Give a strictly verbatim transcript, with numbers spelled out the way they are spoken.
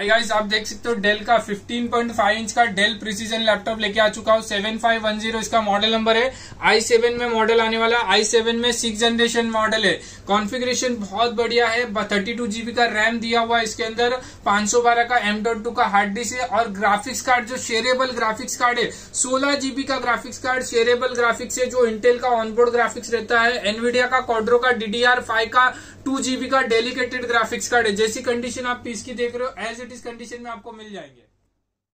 Hi guys, आप देख सकते हो डेल का फिफ्टीन पॉइंट फाइव इंच का डेल प्रिसीजन लैपटॉप लेके आ चुका हूँ। सेवन फाइव वन जीरो इसका मॉडल नंबर है। आई सेवन में मॉडल आने वाला है। आई सेवन में सिक्स जनरेशन मॉडल है। कॉन्फ़िगरेशन बहुत बढ़िया है। थर्टी टू जीबी का रैम दिया हुआ है इसके अंदर। पांच सौ बारह का एम डॉट टू का हार्ड डिस्क है और ग्राफिक्स कार्ड जो शेयरेबल ग्राफिक्स कार्ड है, सोलह जीबी का ग्राफिक्स कार्ड शेयरेबल ग्राफिक्स है, जो इंटेल का ऑनबोर्ड ग्राफिक्स रहता है। एनवीडिया का क्वाड्रो का डी डी आर फाइव का टू जीबी का डेडिकेटेड ग्राफिक्स कार्ड है। जैसी कंडीशन आप इसकी देख रहे हो एज इट इज कंडीशन में आपको मिल जाएंगे।